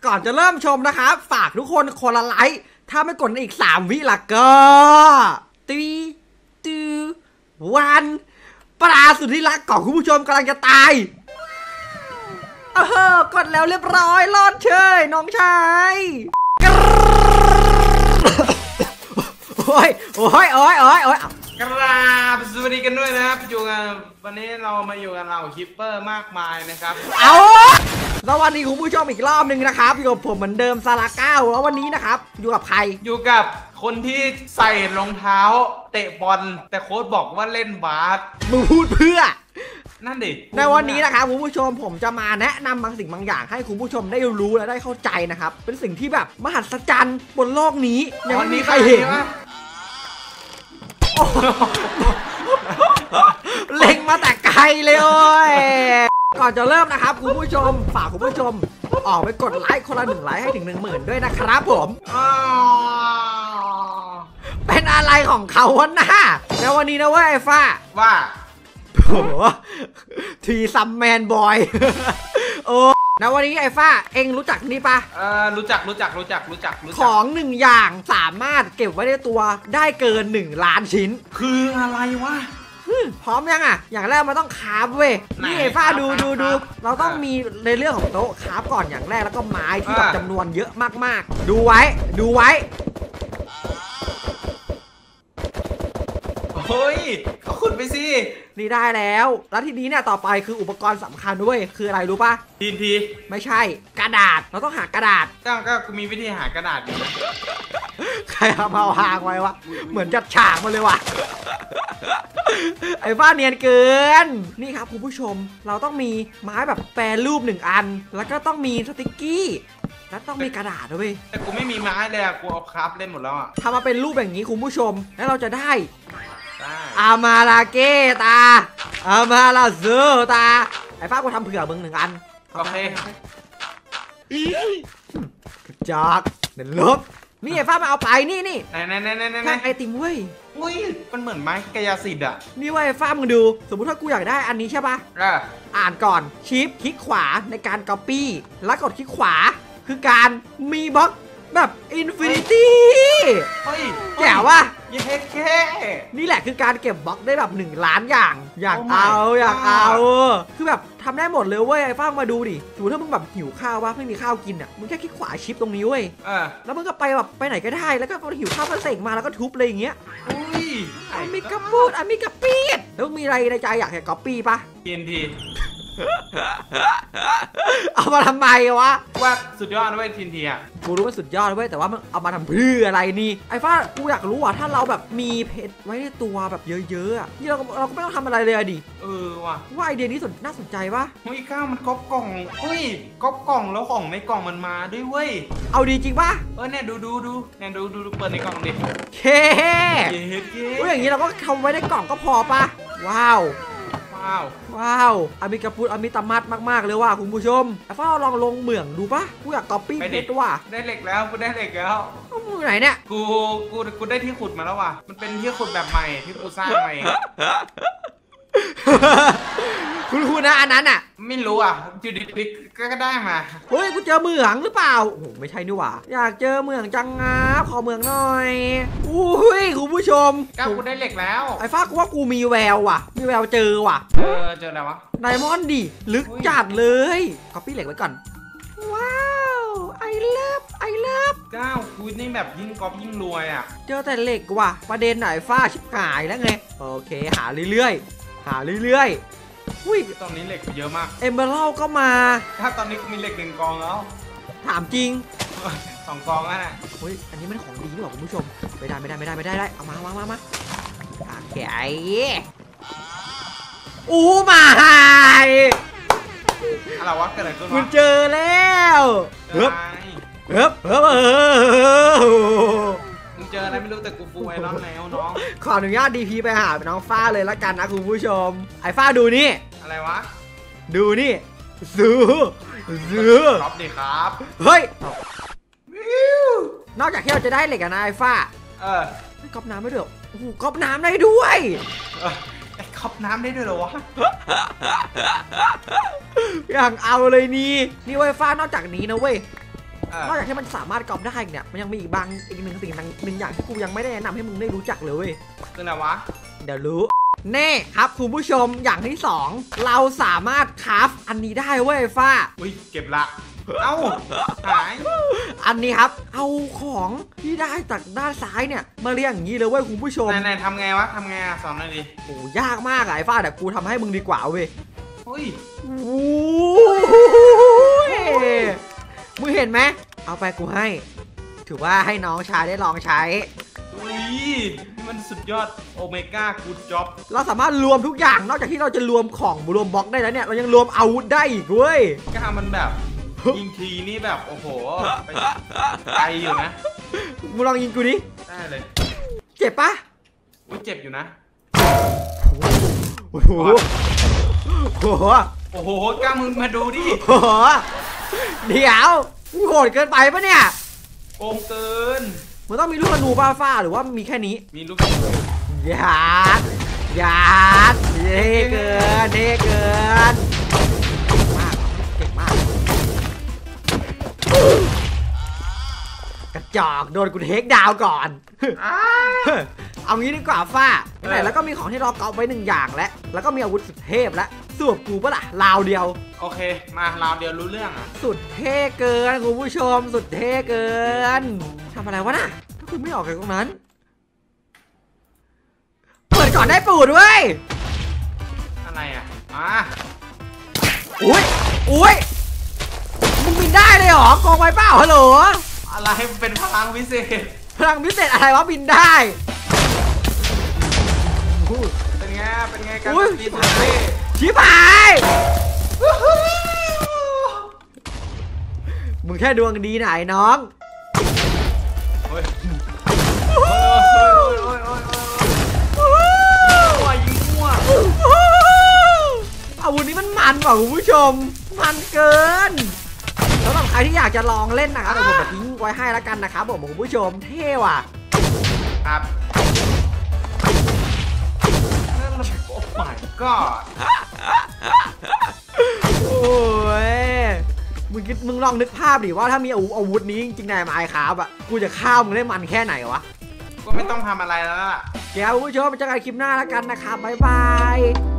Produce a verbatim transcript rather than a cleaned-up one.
ก่อนจะเริ่มชมนะครับฝากทุกคนคนละไลค์ถ้าไม่กดอีกสามวิล่ะก็ตีตูวันปลาสุดที่รักของคุณผู้ชมกำลังจะตายเออกดแล้วเรียบร้อยรอดเชยน้องชายโอ้ยโอ้ยโอ้ยโอ้ยโอ้ยกราบสวัสดีกันด้วยนะครับอยู่กันวันนี้เรามาอยู่กันเราคิปเปอร์มากมายนะครับเอาสวัสดีคุณผู้ชมอีกรอบหนึ่งนะครับอยู่กับผมเหมือนเดิมซาลาเก้าแล้ววันนี้นะครับอยู่กับใครอยู่กับคนที่ใส่รองเท้าเตะบอลแต่โค้ชบอกว่าเล่นบาสมึงพูดเพื่อนั่นดิในวันนี้นะครับคุณผู้ชมผมจะมาแนะนำบางสิ่งบางอย่างให้คุณผู้ชมได้รู้และได้เข้าใจนะครับเป็นสิ่งที่แบบมหัศจรรย์บนโลกนี้ยังไม่มีใครเห็นเล็งมาแต่ไกลเลยโอ้ยก่อนจะเริ่มนะครับคุณผู้ชมฝากคุณผู้ชมออกไปกดไลค์คนละหนึ่งไลค์ให้ถึงหนึ่งหมื่นด้วยนะครับผมเป็นอะไรของเขาวะนะแล้ววันนี้นะเว้ยไอ้ฟ้าว่าโอ้ทีซัมแมนบอยโอ้นะวันนี้ไอ้ฟ้าเอ็งรู้จักนี่ปะเออรู้จักรู้จักรู้จักรู้จักของหนึ่งอย่างสามารถเก็บไว้ในตัวได้เกินหนึ่งล้านชิ้นคืออะไรวะพร้อมยังอ่ะอย่างแรกมันต้องคราฟเว้ยนี่ไอ้ฟ้าดูดูดูเราต้องมีในเรื่องของโต๊ะคราฟก่อนอย่างแรกแล้วก็ไม้ที่แบบจำนวนเยอะมากๆดูไว้ดูไว้เฮ้ยก็ขุดไปสินี่ได้แล้วแล้วทีนี้เนี่ยต่อไปคืออุปกรณ์สำคัญด้วยคืออะไรรู้ป่ะทีนทีไม่ใช่กระดาษเราต้องหากระดาษก็ก็มีวิธีหากระดาษอยู่ใครเอามาหางไว้วะเหมือนจัดฉากมาเลยวะไอ้บ้านเนียนเกินนี่ครับคุณผู้ชมเราต้องมีไม้แบบแปรรูปหนึ่งอันแล้วก็ต้องมีสติ๊กกี้แล้วต้องมีกระดาษด้วยแต่กูไม่มีไม้เลยอะกูเอาคราฟเล่นหมดแล้วอะทำมาเป็นรูปแบบนี้คุณผู้ชมแล้วเราจะได้อามาลาเกตาอามาลาเซอตาไอ้ฟ้ากูทำเผื่อมึงหนึ่งอันโอเคจอกเดี๋ยวลบนี่ไอ้ฟ้ามาเอาไปนี่นี่ไหนไหนไหนไหนไหนไอติมเว้ยอุ้ยมันเหมือนไม้กายสิทธิ์อะนี่ว่าไอ้ฟ้ามึงดูสมมติถ้ากูอยากได้อันนี้ใช่ปะอ่านก่อนชิปคลิกขวาในการ copy แล้วกดคลิกขวาคือการมีบล็อกแบบอินฟินิตี้แจ๋วว่ะเย้แค่นี่แหละคือการเก็บบล็อกได้แบบหนึ่งล้านอย่างอยากเอาอยากเอาคือแบบทำได้หมดเลยเว้ยไอ้ฟ้ามาดูดิสมมติถ้ามึงแบบหิวข้าวว่าไม่มีข้าวกินอ่ะมึงแค่คลิกขวาชิปตรงนี้เว้ยแล้วมึงก็ไปแบบไปไหนก็ได้แล้วก็หิวข้าวก็เสกมาแล้วก็ทุบเลยอย่างเงี้ยอุ้ยอามิกาพูดอามิกาปีดแล้วมีอะไรในใจอยากแค่ก๊อปปี้ปะที เอ็น ทีเอามาทำไมวะว่าสุดยอดนะเว้ยทีนทีอ่ะกูรู้ว่าสุดยอดเว้ยแต่ว่ามันเอามาทำเพื่ออะไรนี่ไอ้ฟ้ากูอยากรู้ว่าถ้าเราแบบมีเพชรไว้ในตัวแบบเยอะๆอ่ะนี่เราเราก็ไม่ต้องทำอะไรเลยดิเออว่ะว่าไอเดียนี้น่าสนใจปะเฮ้ยก้าวมันก๊อปกล่องเฮ้ยก๊อปกล่องแล้วของในกล่องมันมาด้วยเว้ยเอาดีจริงปะเออเนี่ยดูดูดูเนี่ยดูดูเปิดในกล่องดิเคเฮ้ยอย่างนี้เราก็ทำไว้ในกล่องก็พอปะว้าวว้าวว้าวอามิกาพูดอามิตามัดมากๆเลยว่ะคุณผู้ชมไอ้ฟ้าลองลงเหมืองดูปะกูอยากก๊อปปี้เพชรว่ะได้เหล็กแล้วกูได้เหล็กแล้วมึงไหนเนี่ยกูกูกูได้ที่ขุดมาแล้วว่ะมันเป็นที่ขุดแบบใหม่ที่กูสร้างใหม่คุณคุณนะอันนั้นอ่ะไม่รู้อ่ะจุดดิพิกก็ได้มาเฮ้ยกูเจอเหมืองหรือเปล่าโอ้ไม่ใช่นี่หว่าอยากเจอเหมืองจังงับขอเหมืองหน่อยอุ้ยคุณผู้ชมก้าวกูได้เหล็กแล้วไอ้ฟ้ากูว่ากูมีแววว่ะมีแววเจอว่ะเออเจอแล้ววะไดมอนด์ดิลึกจัดเลยก๊อปปี้เหล็กไว้ก่อนว้าวไอเลิฟไอเลิฟก้าวกูนี่แบบยิ่งก๊อปยิ่งรวยอ่ะเจอแต่เหล็กว่ะประเด็นไหนฟ้าชิบหายแล้วไงโอเคหาเรื่อยๆหาเรื่อยๆอุ้ยตอนนี้เหล็กเยอะมากเอมเบอรัลก็มาถ้าตอนนี้กูมีเหล็กหนึ่งกองแล้วถามจริงสองกองอ่ะเฮ้ยอันนี้มันของดีหรอคุณผู้ชมไม่ได้ไม่ได้ไม่ได้ไม่ได้ได้เอามามามามาโอเคอู้มาอะไรวะเกิดอะไรขึ้นวะคุณเจอแล้วเฮ้ยเฮ้ยเฮ้ยมึงเจออะไรไม่รู้แต่กูฟูไอรอนแล้วน้องขออนุญาตดีพีไปหาน้องฟ้าเลยละกันนะคุณผู้ชมไอ้ฟ้าดูนี่อะไรวะดูนี่ซื้อซื้อครับดิครับเฮ้ยนอกจากที่เราจะได้เหล็กนะไอ้ฟ้าเออก๊อปน้ำไม่ด้วยโอ้โหก๊อปน้ำได้ด้วยไอ้ก๊อปน้ำได้ด้วยเหรอวะอย่างเอาเลยนี่นี่ไวฟ้านอกจากนี้นะเว้ยนอกจากที่มันสามารถกอบได้เนี่ยมันยังมีอีกบางอีกหนึ่งสิ่งหนึ่งอย่างที่กูยังไม่ได้แนะนำให้มึงได้รู้จักเลยคืออะไรวะเดี๋ยวรู้เน่ครับคุณผู้ชมอย่างที่สองเราสามารถคราฟอันนี้ได้เว้ยฟ้าอุ้ยเก็บละเอ้าหายอันนี้ครับเอาของที่ได้จากด้านซ้ายเนี่ยมาเรียงอย่างนี้เลยเว้ยคุณผู้ชมไหนๆทำไงวะทำไงอะสอนหน่อยดิโอ้ยากมากไอ้ฟ้าแต่กูทำให้มึงดีกว่าเว้ยเฮ้ยโอ้ยมึงเห็นไหมเอาไปกูให้ถือว่าให้น้องชายได้ลองใช้อุ้ยมันสุดยอดโอเมก้ากูดจ็อบเราสามารถรวมทุกอย่างนอกจากที่เราจะรวมของรวมบล็อกได้แล้วเนี่ยเรายังรวมอาวุธได้อีกเว้ยกล้ามันแบบยิงทีนี่แบบโอ้โหไปไกลอยู่นะมึงลองยิงกูดิได้เลยเจ็บปะอุ้ยเจ็บอยู่นะโอ้โหโอ้โหโอ้โหกล้ามึงมาดูดิโอ้โหเดี๋ยวมึงโหดเกินไปปะเนี่ยโกงเกินมันต้องมีลูกธนูบ้าฟ้าหรือว่ามีแค่นี้มีลูกธนูยาดยาดเท่เกินเท่เกินมากเก่งมากกระจอกโดนกูเทคดาวก่อนเอางี้ดีกว่าฟ้าไหนแล้วก็มีของที่รอเกาไว้หนึ่งอย่างแล้วแล้วก็มีอาวุธสุดเทพแล้วสวบกูปะล่ะลาวเดียวโอเคมาลาวเดียวรู้เรื่องอ่ะสุดเท่เกินคุณผู้ชมสุดเท่เกินทำอะไรวะน่ะถ้าคุณไม่ออกจากตรงนั้นเปิดก่อนได้ปูดเว้ยอะไรอ่ะมาอุ้ยอุ้ยมึงบินได้เลยเหรอกองไว้เปล่าฮัลโหลอะไรเป็นพลังพิเศษพลังพิเศษอะไรวะบินได้เป็นไงเป็นไงกันตีสุดเท่ชิบหายมึงแค่ดวงดีไหนน้องโอ้ยโอ้ยโอ้ยโอ้ยโอ้ยมั่วยิงมั่วอาวุธนี้มันมันกว่าคุณผู้ชมมันเกินแล้วสำหรับใครที่อยากจะลองเล่นนะครับเดี๋ยวผมจะทิ้งไว้ให้แล้วกันนะครับผมคุณผู้ชมเท่ว่ะครับโอ้ my god โอ้ยมึงคิดมึงลองนึกภาพดิว่าถ้ามีอาวุธนี้จริงๆในไมค์ครับอ่ะกูจะฆ่ามึงได้มันแค่ไหนวะก็ไม่ต้องทำอะไรแล้วล่ะแกคุณผู้ชมไปเจอกันคลิปหน้าแล้วกันนะครับบ๊ายบาย